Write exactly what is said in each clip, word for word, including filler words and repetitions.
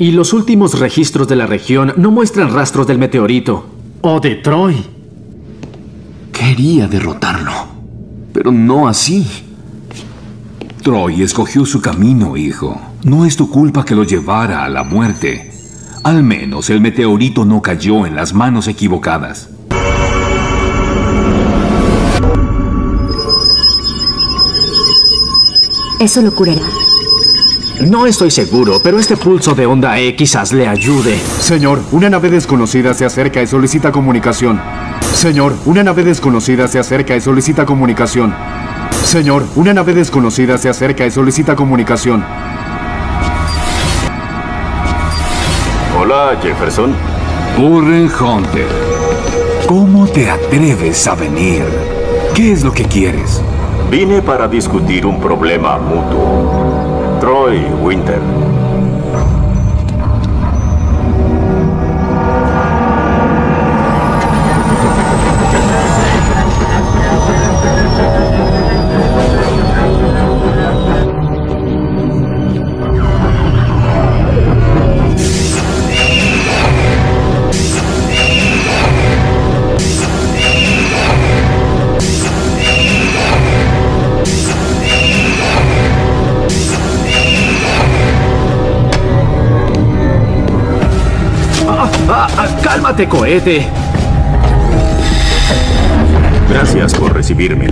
Y los últimos registros de la región no muestran rastros del meteorito. O de Troy. Quería derrotarlo, pero no así. Troy escogió su camino, hijo. No es tu culpa que lo llevara a la muerte. Al menos el meteorito no cayó en las manos equivocadas. ¿Eso lo curará? No estoy seguro, pero este pulso de onda E quizás le ayude. Señor, una nave desconocida se acerca y solicita comunicación. Señor, una nave desconocida se acerca y solicita comunicación. Señor, una nave desconocida se acerca y solicita comunicación. Hola, Jefferson. Warren Hunter, ¿cómo te atreves a venir? ¿Qué es lo que quieres? Vine para discutir un problema mutuo. Troy Winter. Ah, ah, ¡cálmate, cohete! Gracias por recibirme.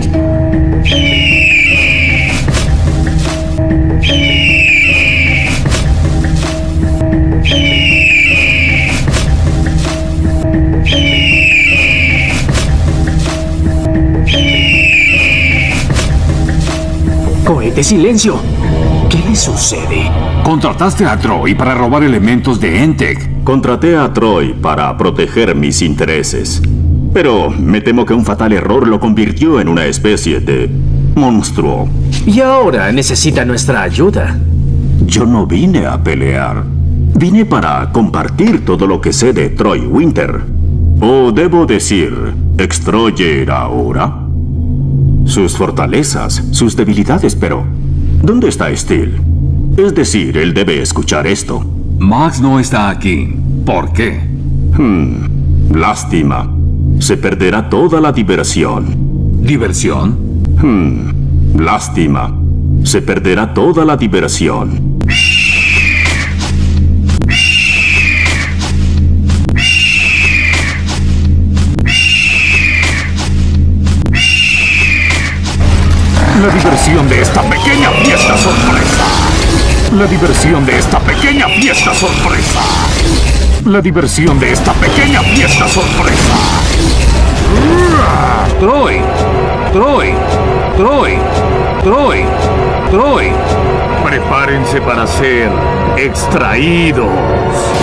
Cohete, silencio. ¿Qué le sucede? Contrataste a Troy para robar elementos de Entech. Contraté a Troy para proteger mis intereses. Pero me temo que un fatal error lo convirtió en una especie de monstruo. Y ahora necesita nuestra ayuda. Yo no vine a pelear. Vine para compartir todo lo que sé de Troy Winter. O debo decir, Extroyer ahora. Sus fortalezas, sus debilidades, pero ¿dónde está Steel? Es decir, él debe escuchar esto. Max no está aquí. ¿Por qué? Hmm, lástima. Se perderá toda la diversión. ¿Diversión? Hmm, lástima. Se perderá toda la diversión. La diversión de esta pequeña fiesta sorpresa. La diversión de esta pequeña fiesta sorpresa. La diversión de esta pequeña fiesta sorpresa. Troy, Troy, Troy, Troy, Troy. Prepárense para ser extraídos.